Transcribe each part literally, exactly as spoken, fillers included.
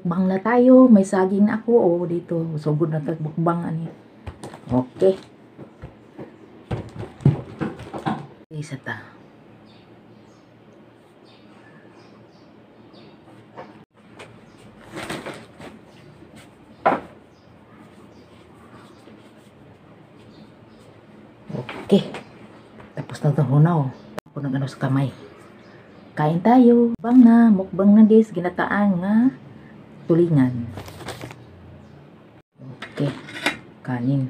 Mukbang na tayo. May saging na ako. Oh, dito. Sugod na tayo mukbang. Ani. Okay. Isa ta. Okay. Tapos na ito hunaw. Ako nang ano sa kamay. Kain tayo. Mukbang na. Mukbang na guys. Ginataan nga tulingan. Okay. Kanin.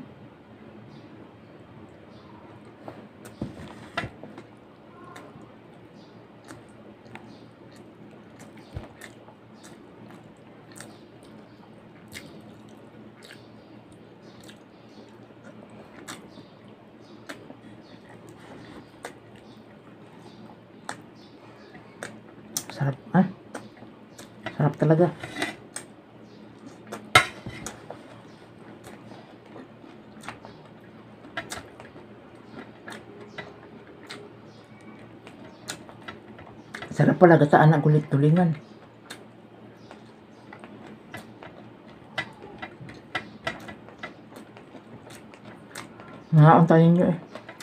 Sarap, ah. Sarap talaga. Sarap pala gataan ng kulit-tulingan. Ngaon tayo nyo eh.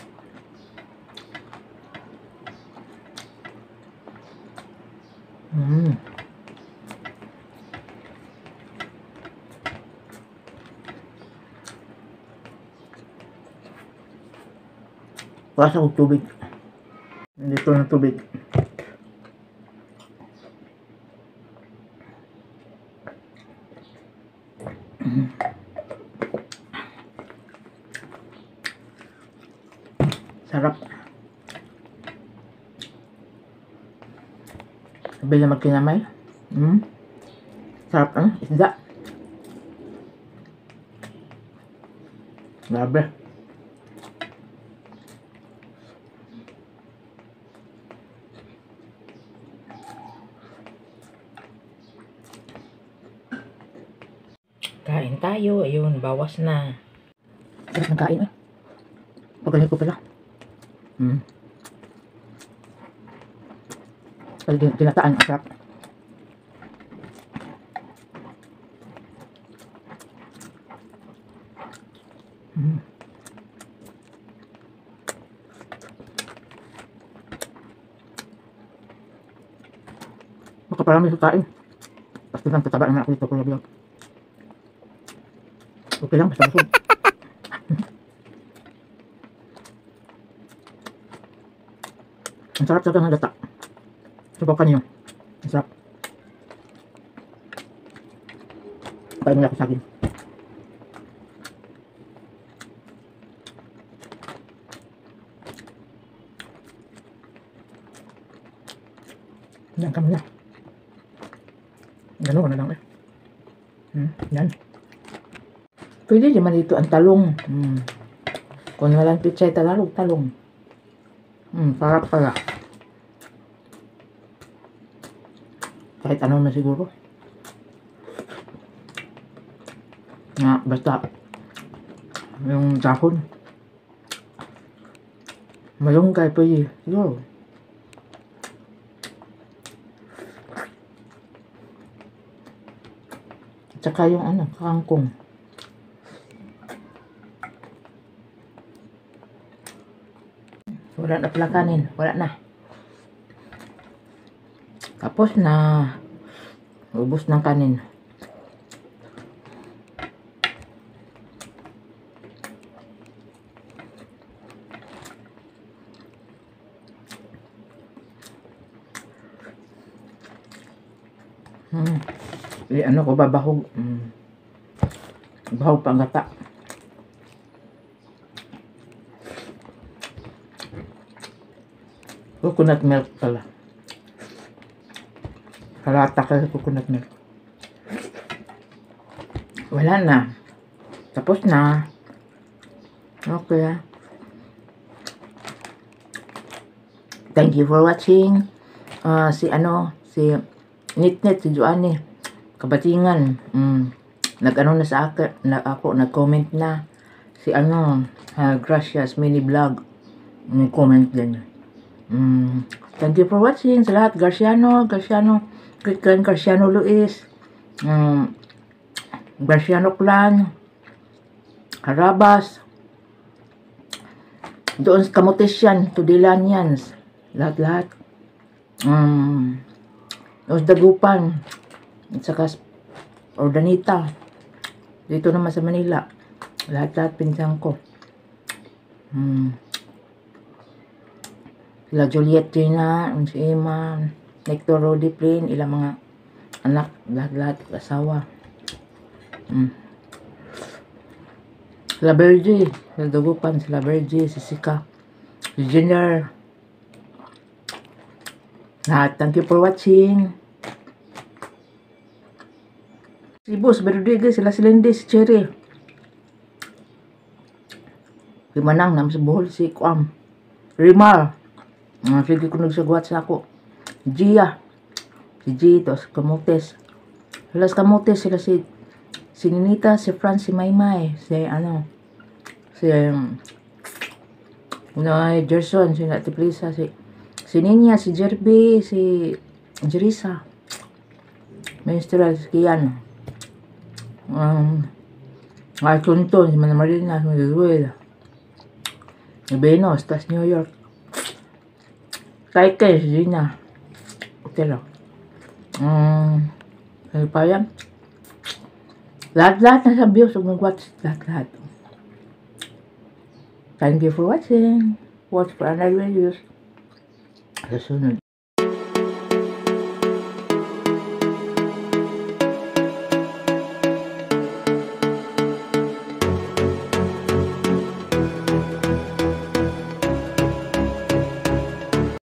Hmm. Wala akong tubig. Dito na tubig. Sarap. Sabi na magkinamay. Hmm. Sarap ang isda. Grabe. Kain tayo. Ayun, bawas na. Sarap ng kain eh. Pagaling ko pala. Hmm. Pag tinataan ang sarap. Hmm. Baka parami sa kain. Pasti lang tataba naman ako dito kuya Biog. Okay lang, basta busog. Ang sarap talaga ng gata. Subukan niyo. Ang sarap. Kain mo lang ako saging. Yan kami na. Gano'n na lang eh. Hmm, yan. Pwede naman dito ang talong. Hmm. Kung walang pitsay tagalog, talong. Hmm, sarap pala. Kahit ano na siguro. Nga, basta yung dahon. Malunggay pwede. Siguro. At saka yung ano, kangkong. Wala na pala kanin. Wala na. Tapos na. Ubos ng kanin. Hmm. Eh, ano ko babahog. Hmm. Bahog pang gata. Coconut milk pala. Kalata ka sa coconut milk. Wala na. Tapos na. Okay. Thank you for watching. Uh, si ano, si Nitnet, si Joanne. Kabatingan. Mm. Nag-ano na sa akin, na ako, nag-comment na. Si ano, uh, Gracias Mini Vlog. Nag-comment din. Mm. Thank you for watching sa lahat. Garciano, Garciano, Garciano Luis. um, Graciano Clan, Harabas, doon sa Camotes yan, Tudilan yan, lahat-lahat. Um, Os Dagupan, at saka Ordanita, dito naman sa Manila, lahat-lahat pinsan ko. Hmm. Sila Juliet Gina, si Emma, Nector Rodi Plain, ilang mga anak, lahat-lahat, asawa. Hmm. Sila Bergie, sila Dagupan, sila Bergie, si Sika, si Jenner. Lahat, thank you for watching. Si Boss Rodriguez, sila si Lindy, si Cherry. Si Manang, naman sa Bohol, si Kuam. Rimar. Uh, sige ko nagsagwat sa ako. Gia. Si Gito, si Camotes. Sila si Camotes, sila si si Ninita, si Fran, si Maymay, si ano, si um, no, Gerson, si Nati Plisa, si si Ninya, si Jerby, si Jerisa, Minstrel, si Kian, um, ay Tunton, si Mana Marina, si Manuel, si Benos, tas New York, Kaikay, si Gina, okay lang, um, ano pa yan? Lahat-lahat na sa views, huwag mag-watch, lahat-lahat. Thank you for watching. Watch for another videos. Sa sunod.